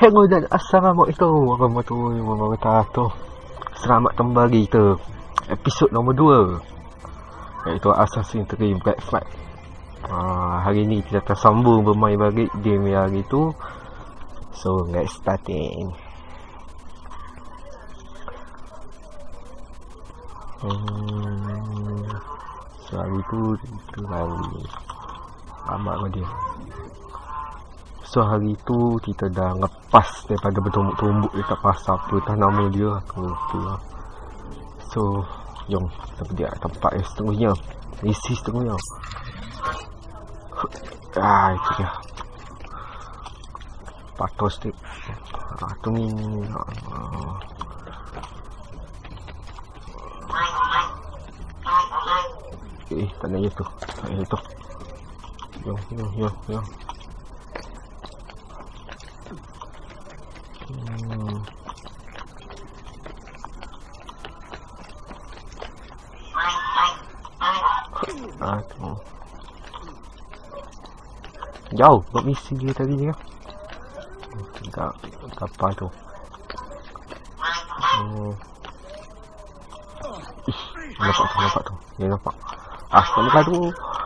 Hello dan Assalamualaikum warahmatullahi wabarakatuh. Selamat kembali ke episod nombor 2, iaitu Assassin's Creed Black Flag. Hari ni kita tersambung bermain balik game yang hari tu. So let's start in. So hari tu kita lari amat sama dia. So hari tu kita dah lepas daripada bertumbuk-tumbuk dekat pasar, apa entah nama dia, aku lupa. So jom kita pergi ke tempat yang seterusnya, misi seterusnya. Itu dia patos stick. Tu ni tak nak itu, tak nak itu. Jom. Jauh buat misi dia tadi ni kan. Tak apa tu. Nampak tu. Dia nampak. Tak nampak tu.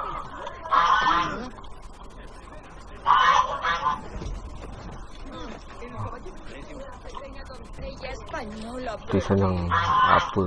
Tu senang apa?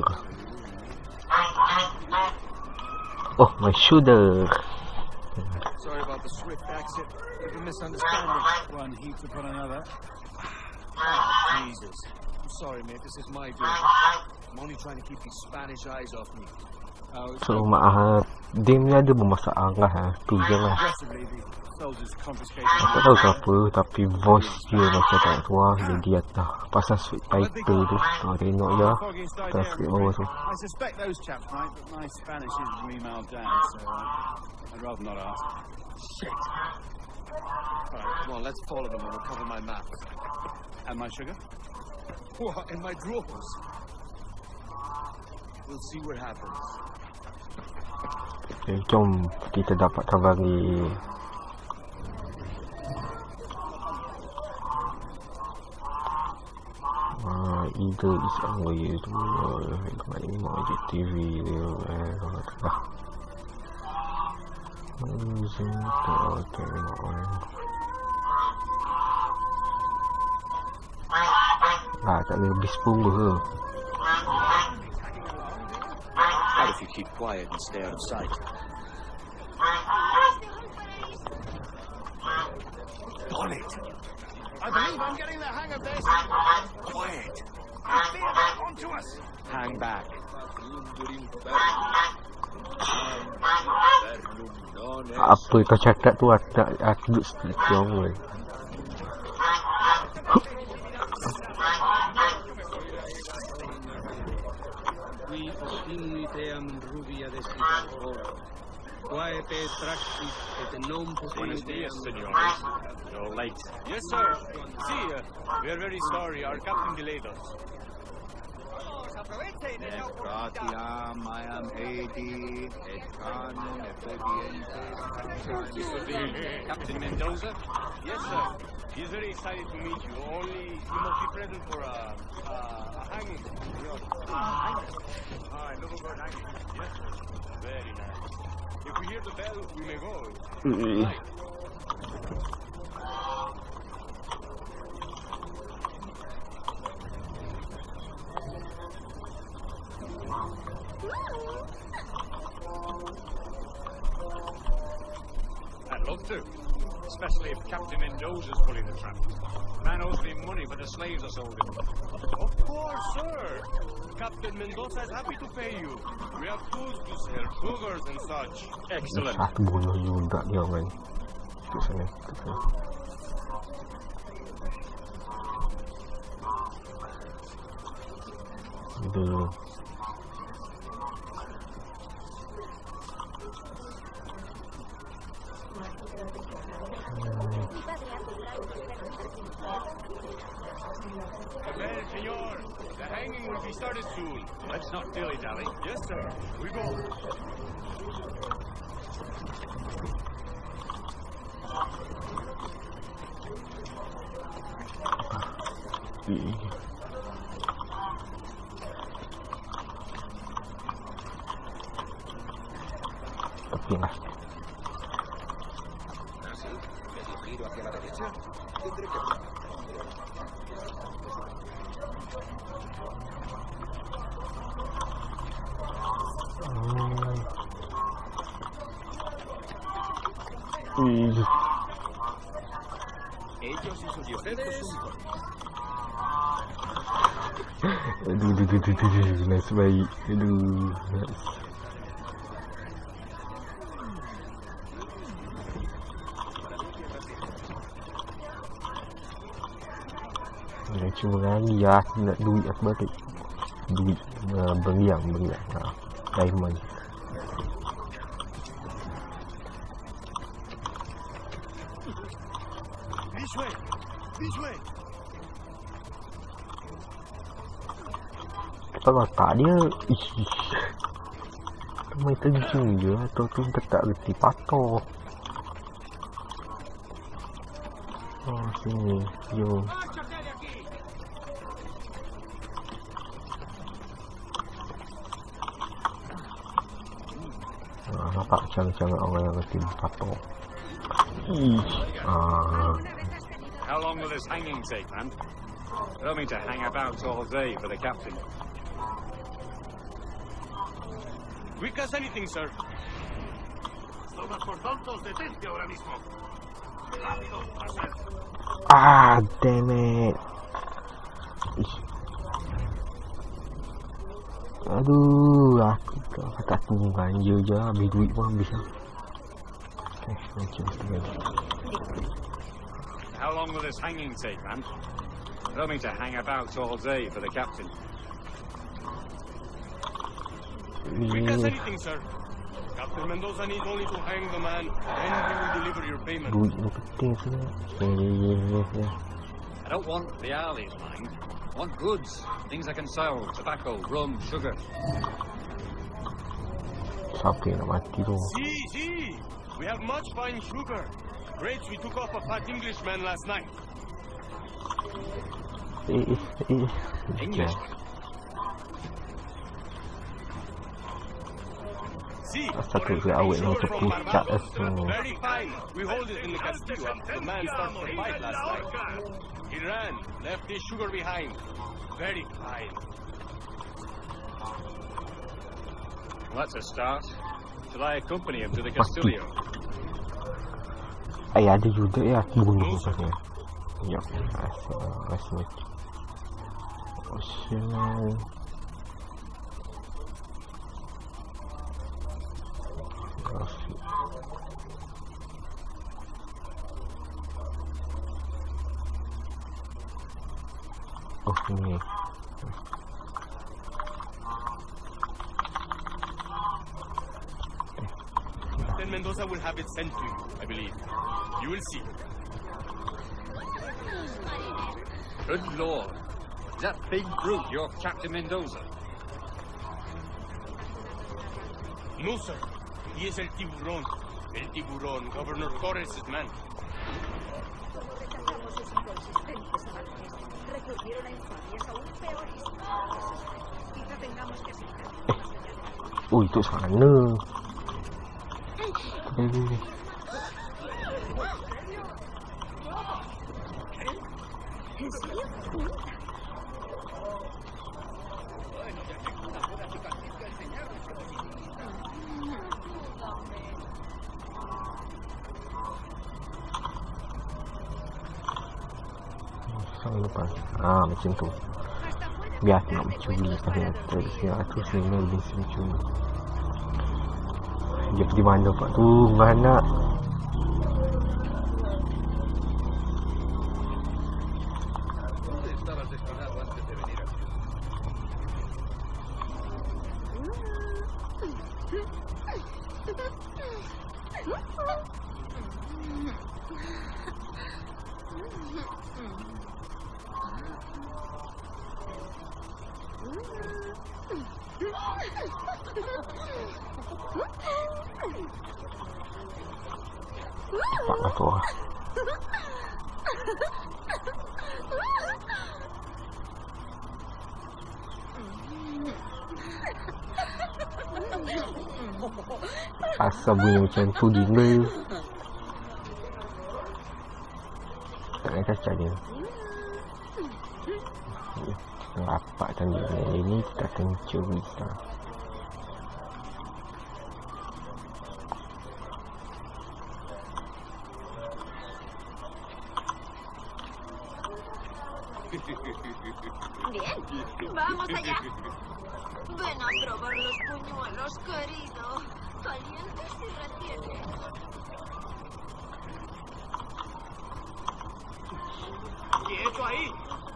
Oh, my shoulder. Sorry about the swift exit. If a misunderstanding, one heap upon another. Jesus. I'm sorry, mate. This is my doing. I'm only trying to keep these Spanish eyes off me. So, dia ni ada bermasalah tu je lah. Aku tak tahu siapa, tapi voice dia macam tak tua. Jadi atas pasal subtitle tu, tengok je transkrip bawah tu. I suspect those chaps might, but my Spanish is remailed down, so I'd rather not ask. Shit. Alright, come on, let's follow them and recover my map. And my sugar? What, in my drawers? We'll see what happens. Okay, jom kita dapatkan bagi either is on way to ini mau je TV dia lah. Tak ada habis pun ke. What if you keep quiet and stay out of sight? On it! I believe I'm getting the hang of this. Quiet! Onto us! Hang back. Apa kau cakap tu aku duduk strong weh. Buenos dias, senores. You're late. Yes, sir. See, we are very sorry. Our captain delayed us. Gratiam, I am Haiti, Captain Mendoza? Yes, sir. He's very excited to meet you. Only you must be present for a hanging. Noble hanging. Yes, sir. Very nice. If we hear the bell, we may go. Right. I'd love to, especially if Captain Mendoza's pulling the trap. Man owes me money, but the slaves are sold him. Of course, sir. Captain Mendoza is happy to pay you. We have tools to sell, sugars and such. Excellent. Satu bunuh juga dia kan. Tu sana. Dulu. Well, senor, the hanging will be started soon. Let's not dilly-dally. Yes, sir. We go. Tapi lah. Ellos y sus dioses. Aduh, nice baik. Aduh, nice. Dia cuma lagi lah, nak duit aku balik. Duit beriang. Diamond. This way. Kalau tak dia, main terjun je atau tu tak reti patah. Oh, sini, jom. Nampak cara-cara orang yang reti patah. How long will this hanging take, man? I don't mean to hang about all day for the captain. Quick as anything, sir. Somos por tontos, detente ahora mismo. Rápido, pasad. Ah, damn it. Aduh, aku kata aku belanja je, habis duit pun habis lah. Okay, macam tu. How long will this hanging take, man? I don't mean to hang about all day for the captain. Quick as anything, sir. Captain Mendoza needs only to hang the man, then he will deliver your payment. Duit ni penting sebenarnya. I don't want the alleys, mind. I want goods, things I can sell, tobacco, rum, sugar. Siapa yang nak mati tu? See, we have much fine sugar. Grapes we took off a fat Englishman last night. English. See, asal tu dia awet ni macam pucat semua. Very fine. We hold it in the castillo after the man started the fight last night. He ran, left his sugar behind. Very fine. Well, that's a start. Shall I accompany him to the castillo? Ada juga ya, aku bunuh pasal. Ya, asal. Osel. Oh, ini. Then Mendoza will have it sent to you, I believe. You will see. Good Lord. Is that big brute your Captain Mendoza? No, sir. He is El Tiburón. El Tiburón, Governor Torres' man. Itu sana. Lepas macam tu biar aku nak mencuri pasal aku sebenarnya lebih mencuri dia pergi mana pak tu mana Asal bunyi macam tu gila. Tak nak kacau dia. Rapat tadi ni kita akan curi sekarang. Bien, vamos allá. Ven a probar los puñuelos, querido. Calientes y retienen. ¡Quieto ahí!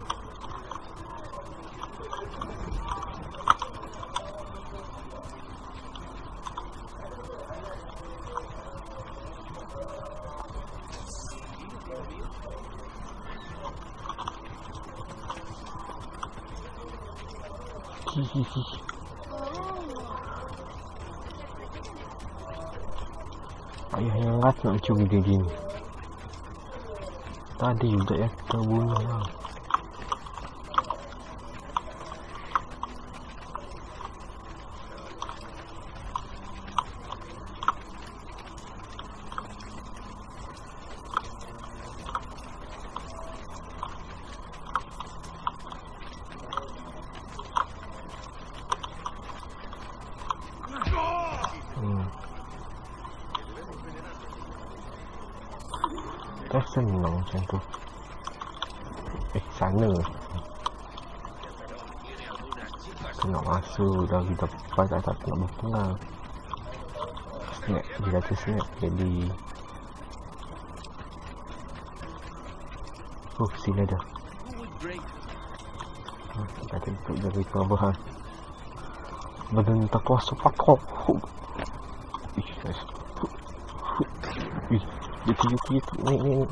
Ayah yang rat nak curi dia gini. Tadi juga ya kita bunuh lah. Dah senang macam tu. Sana kita nak masuk dari depan tak nak berpengang. Snap, dia kata snap jadi sini ada kata untuk dari perubahan badan tak kuasa pakok. Dia tiup ni.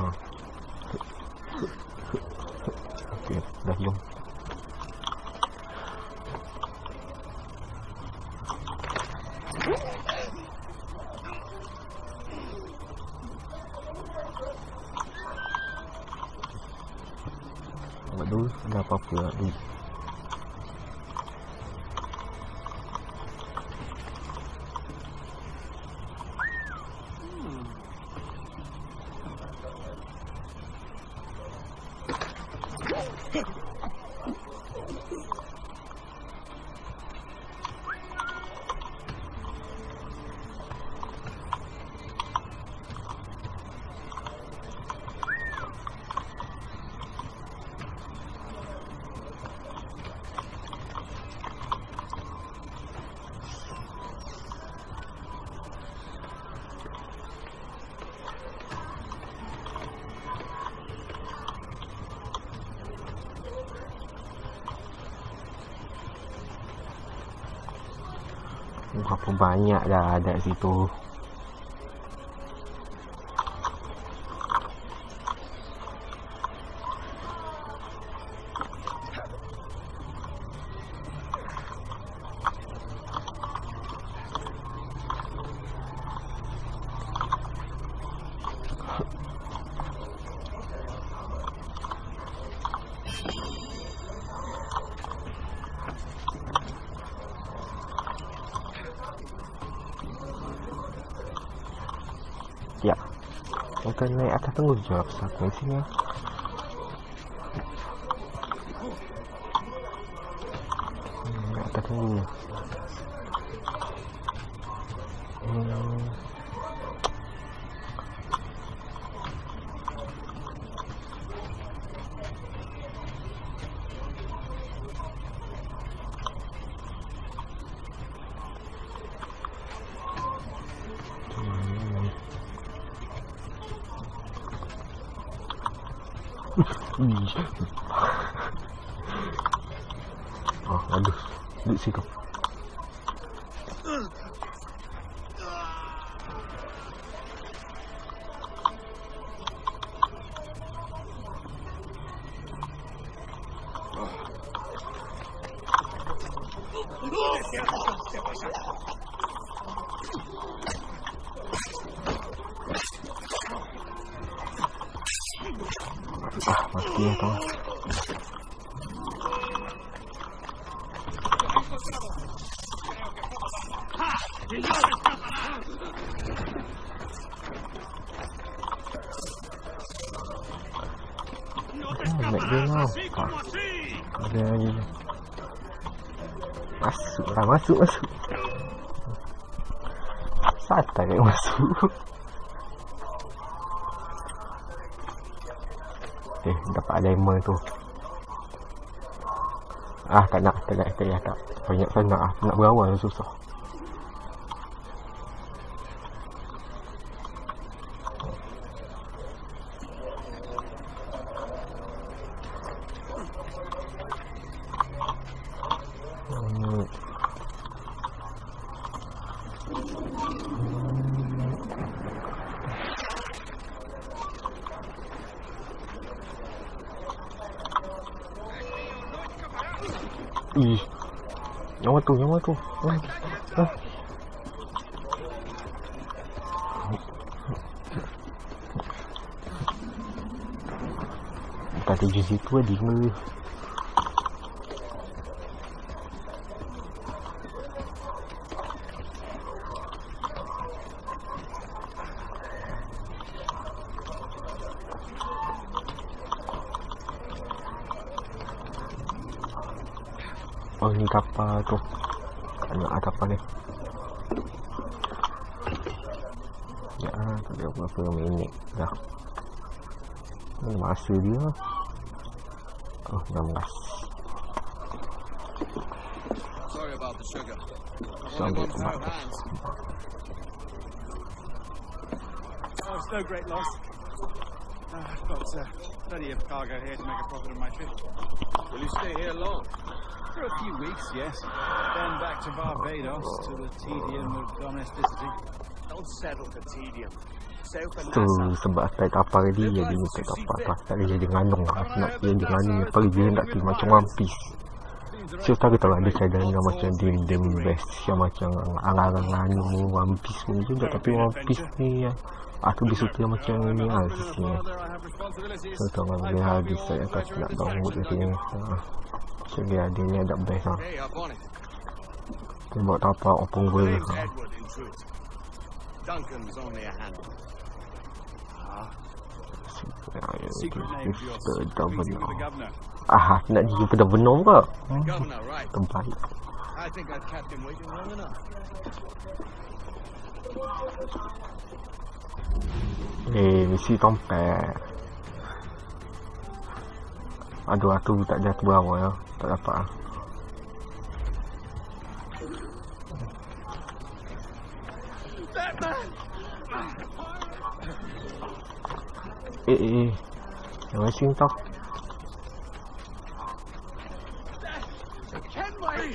Okey, dah jom. Waduh, dah apa-apa lagi. Berapa banyak dah ada kat situ. Ya, kita naik atas tunggu je pasal aku di sini. Naik atas tunggu. Oh, aduh, duduk situ. Mati ya kawan. Naik dia tau. Ada lagi. Masuklah, masuk. Santai yang masuk. Dapat lemon tu. Tak nak. Banyak sangat nak berawal susah. Nyawa tu. Tadi di situ ada ngeri. Oh, ni kapal tu. Nak kapal ni. Ya, tak ada berapa minit dah. Ini masa dia. Oh, 16. Sorry about the sugar. Sampai Oh, it's no great loss. I've got plenty of cargo here to make a profit on my trip. Will you stay here long? For a few weeks, yes. Then back to Barbados to the tedium of domesticity. Don't settle for tedium. Sail for Tu NASA. sebab atas kapal dia jadi atas kapal tak boleh jadi nganung. Nak dia jadi nganung pergi dia nak pergi macam One Piece. So tahu ada cadangan macam dim best yang macam arang-arang nganung One Piece pun juga, tapi One Piece ni aku lebih suka macam ni lah di sini. So tahu dia habis saya kasi nak download di sini. So dia ada ni ada best lah. Hey, up on it. Dia buat tapak open world. Name's Edward, in truth. Duncan's only a hand. Secret name for your meeting with the governor. Nak jumpa dah benar ke? Governor, right? Terbaik. I think I've kept him waiting long enough. Misi tompet. Aduh, aku tak jatuh bawah ya. Tak dapat lah. Jangan sing tau. Kenway!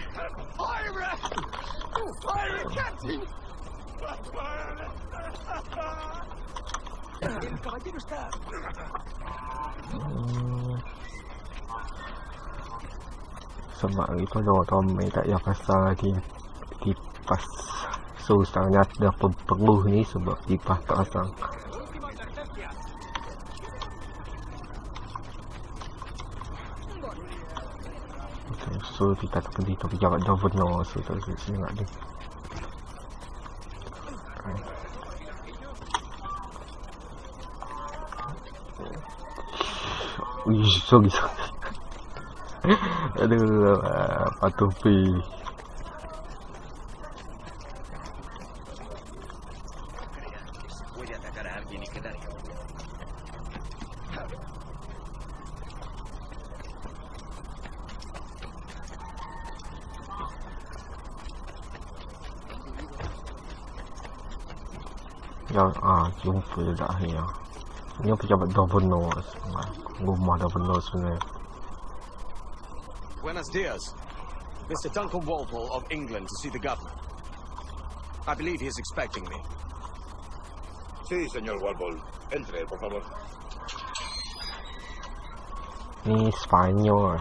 Pirate captain! Caballero está. Sebab itu orang main tak payah pasal kipas. So sekarang dah penuh ni sebab kipas tak pasang. So kita tak pergi tapi jarak governor. So tak sini nak dia. Sorry. Aduh, patuh pi. Jumpa je dah akhir. Ini pejabat governor. Rumah governor sebenarnya. Buenos dias. Mr. Duncan Walpole of England to see the governor. I believe he is expecting me. Sí, señor Walpole. Entre, por favor. Ni Spanyol.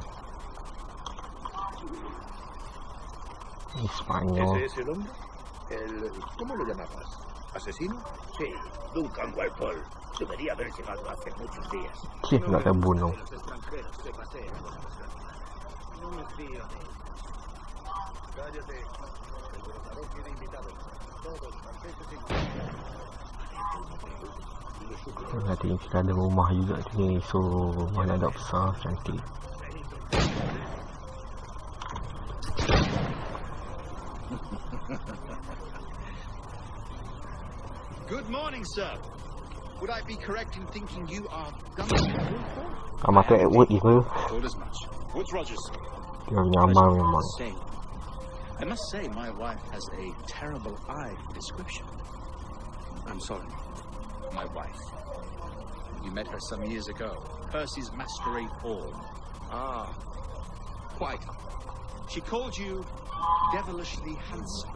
Ni Spanyol. ¿Ese es el hombre? ¿Cómo lo llamabas? ¿Asesino? Sí, Duncan Walpole. Debería haber llegado hace muchos días. Sí, nak ada bunuh. Los extranjeros se pasean por nuestra. No me fío de él. Cállate. salón tiene invitados. Todos franceses y Nanti kita ada rumah juga sini. So mana ada besar cantik. Good morning, sir. Would I be correct in thinking you are Duncan? Nama tu Edward ni ke? Thought as much. Woods Rogers. Dia punya amal memang. I must say, my wife has a terrible eye for description. I'm sorry. My wife. You met her some years ago. Percy's masquerade ball. Ah, quite. She called you devilishly handsome.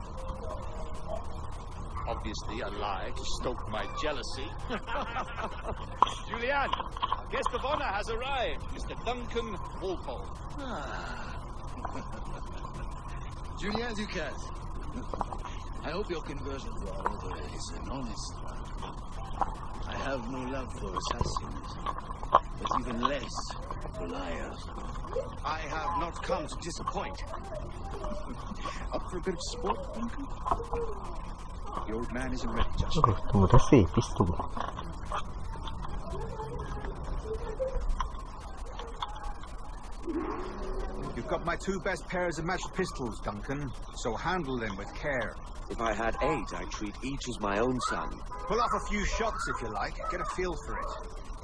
Obviously a lie to stoke my jealousy. Julianne, guest of honor has arrived, Mr. Duncan Walpole. Julien Ducat. I hope your conversion to our order is an honest one. I have no love for assassins, but even less for liars. I have not come to disappoint. Up for a bit of sport, Duncan? The old man isn't ready just yet. Tunggu dah save pistol. You've got my 2 best pairs of matched pistols, Duncan, so handle them with care. If I had 8, I'd treat each as my own son. Pull off a few shots if you like, get a feel for it.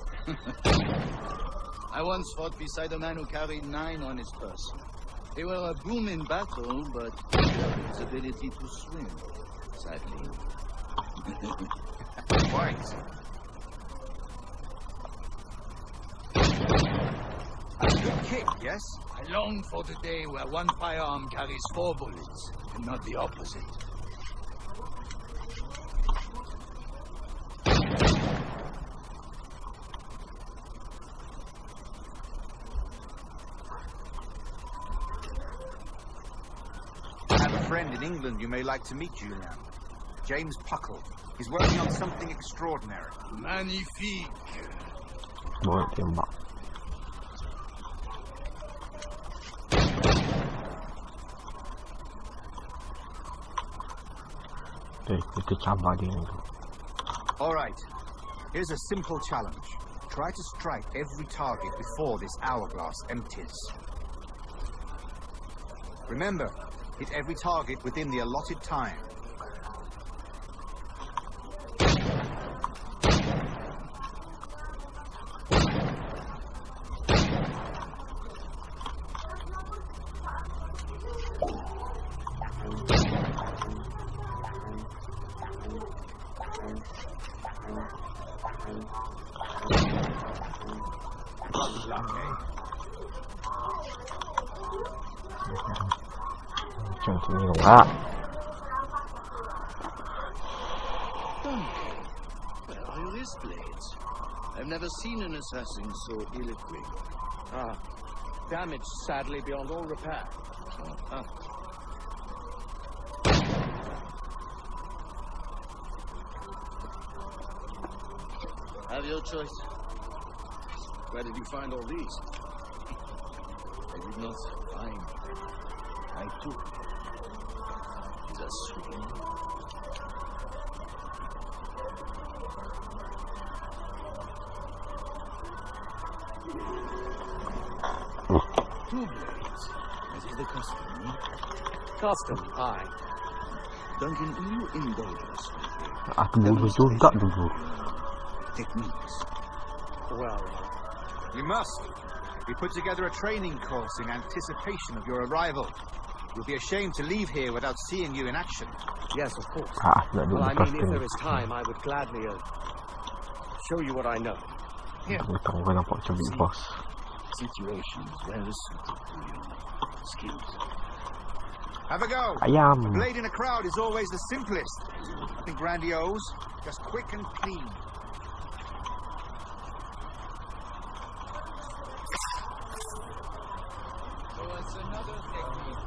I once fought beside a man who carried 9 on his person. They were a boom in battle, but his ability to swim, sadly. Quite. A good kick, yes? I long for the day where one firearm carries 4 bullets, and not the opposite. I have a friend in England you may like to meet, Julian. James Puckle. He's working on something extraordinary. Magnifique. Boleh tembak. Kita cabar dia ni. All right. Here's a simple challenge. Try to strike every target before this hourglass empties. Remember, hit every target within the allotted time. Macam tu ni lah. Where are your wrist blades? I've never seen an assassin so ill-equipped. Damaged, sadly, beyond all repair. Have your choice. Where did you find all these? I did not find. I took. These are sweet. Two blades. As is the custom. Custom, aye. Duncan, will you indulge us with Aku dulu juga dulu. techniques? Well, You must. We put together a training course in anticipation of your arrival. You'll be ashamed to leave here without seeing you in action. yes, of course. Nak duduk Well, I lepas mean, tu. if there is time, I would gladly show you what I know. Betul, kau nampak macam big boss. Situations well suited to your skills. Have a go. Ayam. A blade in a crowd is always the simplest. Nothing grandiose, just quick and clean. So it's another technique.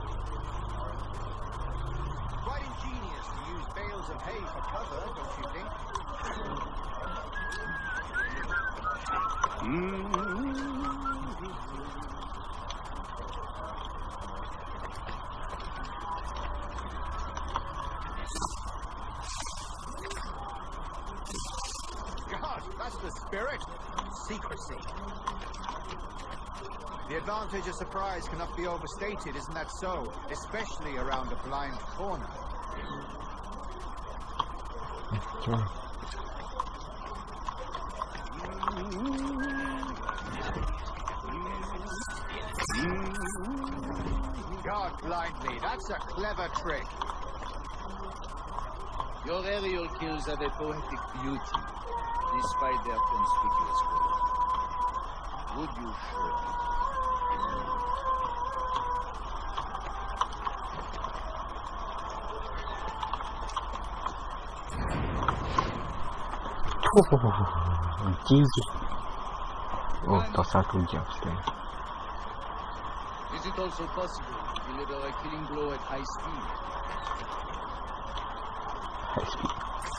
Quite ingenious to use bales of hay for cover, don't you think? secrecy. The advantage of surprise cannot be overstated, isn't that so? Especially around a blind corner. God blindly, that's a clever trick. Your aerial kills have a poetic beauty, despite their conspicuous color. Would you show it? GG. Oh, tak 1 jam sekarang. Is it also possible to deliver a killing blow at high speed? High speed.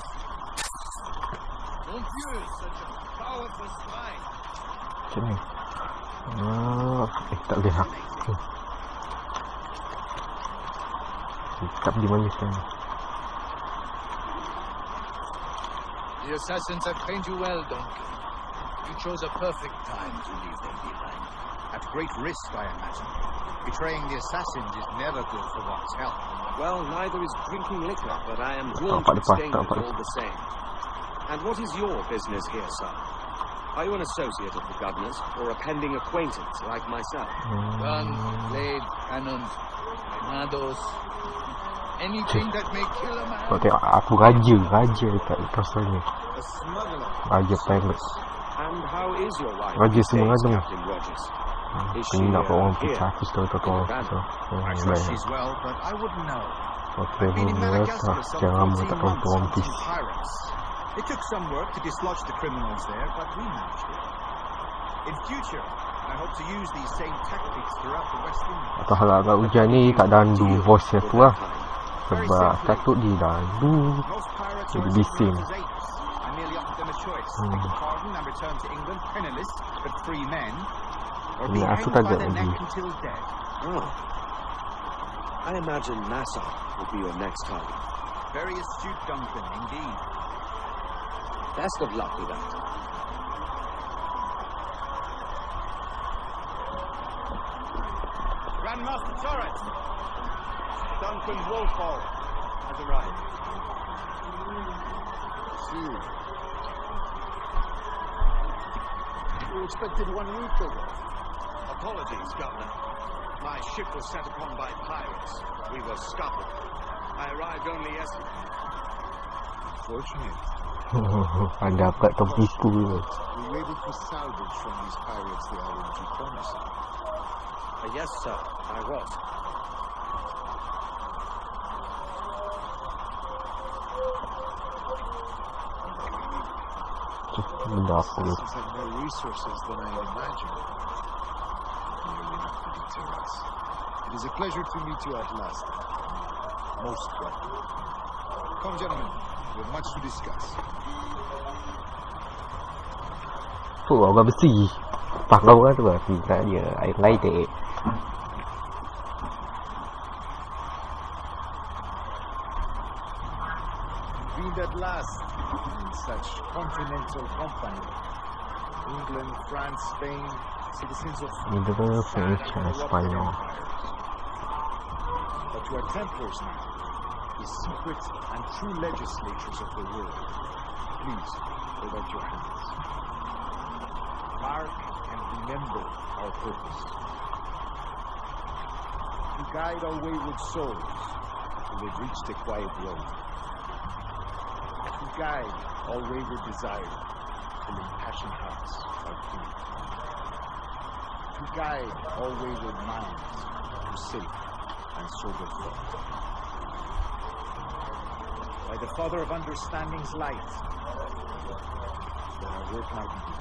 Mon Dieu, such a powerful strike. Macam ni. Tak boleh hak. Tak di mana sekarang. The assassins have trained you well, Donkey. You chose a perfect time to leave them behind. At great risk, I imagine. Betraying the assassins is never good for one's health. Well, neither is drinking liquor, but I am drawn to abstain all the same. And what is your business here, sir? Are you an associate of the governor's, or a pending acquaintance like myself? Guns, blades, cannons, grenados, anything that may kill a man. Kau tengok aku raja dekat kawasan ni. A smuggler. Raja pirate. And how is your wife? Raja semua ada. Captain Rogers. Is she Kena nak orang here? pecah aku tahu. I trust she's well, but I wouldn't know. Okay, Been in Madagascar jangan some lama tak 14 tahu months One Piece. hunting pirates. It took some work to dislodge the criminals there, but we managed it. In future, I hope to use these same tactics throughout the West Indies. Atau hal agak hujan ni tak dandu voice aku lah. Sebab takut dia dandu. Most pirates Jadi are as bising. ignorant as apes. I merely offered them a choice: take a pardon and return to England penniless but free men, or be Ini aku hanged tak by ada the neck lagi. until dead. Oh. I imagine Nassau will be your next target. Very astute, Duncan, indeed. Best of luck with that. Grandmaster Torres! Duncan Wolfhall has arrived. See. We expected 1 week ago. Apologies, Governor. My ship was set upon by pirates. We were scuttled. I arrived only yesterday. Fortunate. Ada kat tertipu tu. We were able to salvage from these pirates the LNG promised. Yes, sir. I was. Benda apa ni? Assassins have more resources than I had imagined. Nearly enough to deter us. It is a pleasure to meet you at last. Most welcome. Come, gentlemen. We have much to discuss. Tu orang besi. Pakau kan tu lah. Tidak dia. Air lain tak. Convened at last in such continental company. England, France, Spain, citizens of Ini dia French dan Spanyol. But you are Templars now, the secret and true legislatures of the world. Please, hold out your hands. Mark and remember our purpose. To guide our wayward souls till they've reached the quiet road. To guide all wayward desire till impassioned hearts are free. To guide all wayward minds to safe and sober thought. By the Father of Understanding's light, let our work now begin.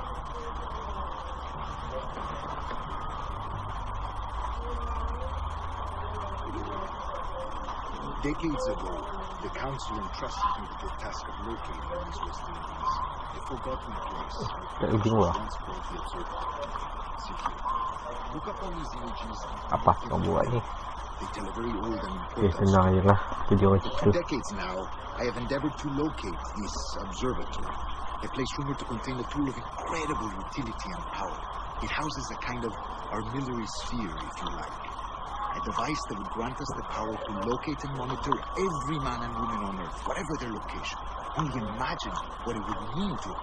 Decades ago, the Council entrusted me with the task of locating these West Indies, a forgotten place. Tak ujung lah. Once brought the observer. See here. Look up on these images. Apa kau buat ni? They tell a very old and Okay, important senang je lah. Itu dia orang For cerita. decades now, I have endeavored to locate this observatory. A place rumored to contain a tool of incredible utility and power. It houses a kind of armillary sphere, if you like. A device that would grant us the power to locate and monitor every man and woman on Earth, whatever their location. Only imagine what it would mean to...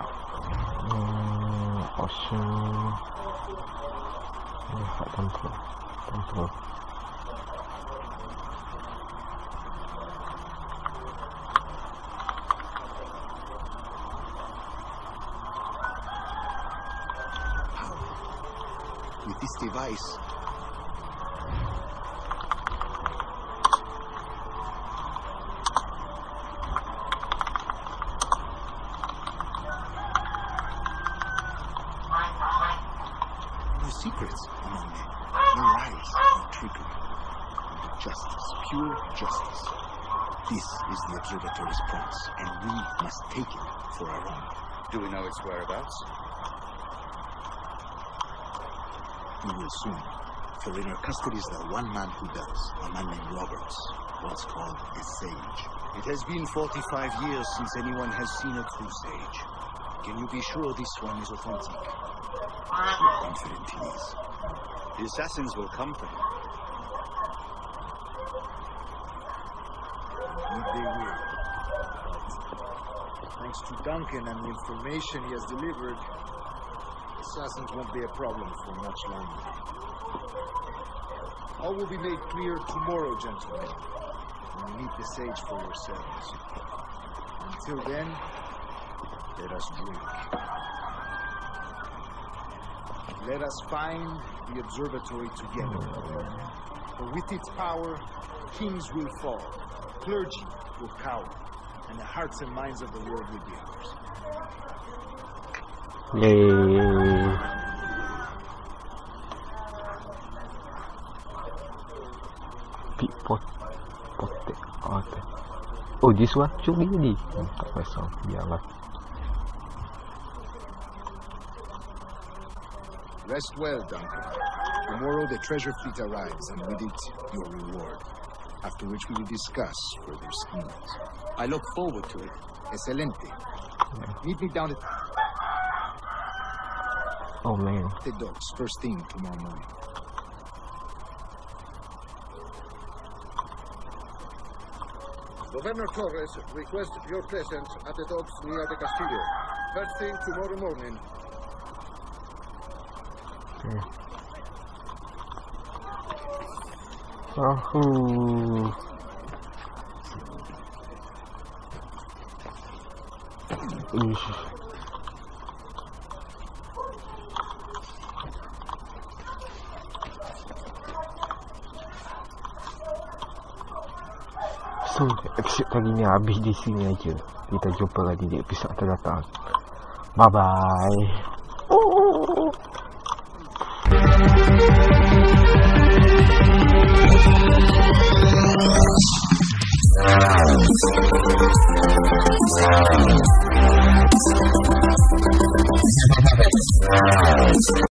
Ocean... Control. With this device, no secrets among men, no lies, no trickery, only justice, pure justice. This is the observatory's promise, and we must take it for our own. Do we know its whereabouts? We will soon. For in our custody is the one man who does, a man named Roberts, what's called a sage. It has been 45 years since anyone has seen a true sage. Can you be sure this one is authentic? We're confident he is. The assassins will come for him. Indeed they will. Thanks to Duncan and the information he has delivered, assassins won't be a problem for much longer. All will be made clear tomorrow, gentlemen, when you meet the sage for yourselves. Until then, let us drink. Let us find the observatory together. For with its power, kings will fall, clergy will cower, and the hearts and minds of the world will be ours. Yay. Oh, this one curi tadi. Tak pasal, biarlah. Rest well, Duncan. Tomorrow the treasure fleet arrives, and with it, your reward. After which we will discuss further schemes. I look forward to it. Excelente. Meet me down at Oh man. the docks first thing tomorrow morning. Governor Torres requests your presence at the docks near the Castillo. First thing tomorrow morning. Okay. Wahoo. So, episode kali ni habis di sini aja. Kita jumpa lagi di episod akan datang. Bye bye.